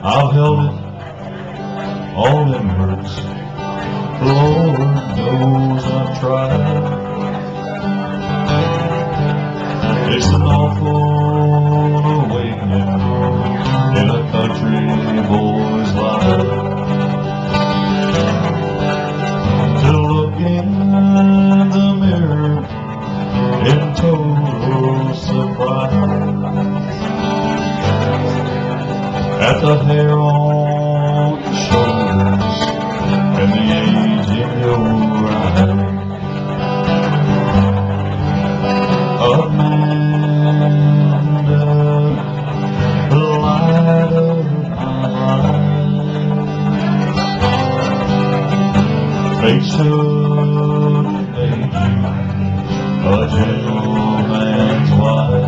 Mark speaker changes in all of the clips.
Speaker 1: I've held it all inwards. Lord knows I've tried. It's an awful awakening in a country boy's life, to look in the mirror in total surprise at the hair on your shoulders and the age in your eyes. Amanda, the light of my life. Fate should have made you a gentleman's wife.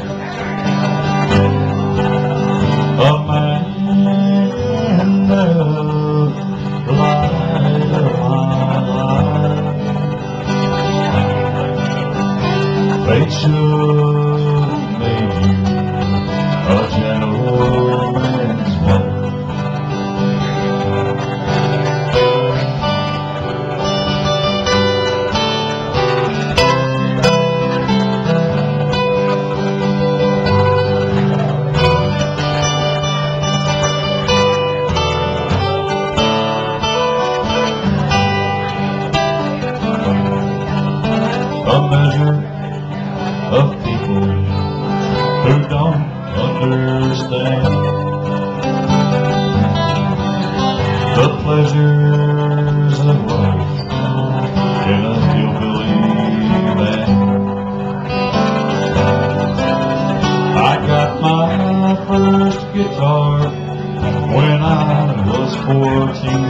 Speaker 1: Amanda, light of my life. Fate should have made you a gentleman's wife. A measure of people who don't understand the pleasures of life in a hillbilly band. I got my first guitar when I was 14.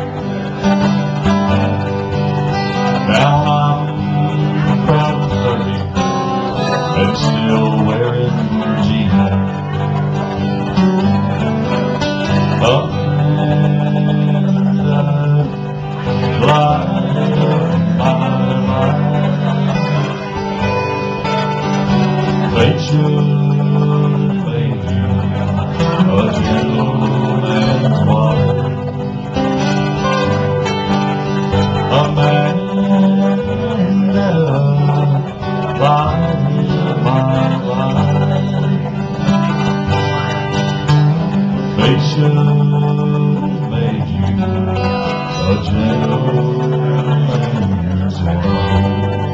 Speaker 1: Now I'm proud of 30 and still wearing jeans. Amanda, light of my life. Fate should have made you a gentleman's wife. Amanda, light of my life. Fate should have made you a gentleman's wife.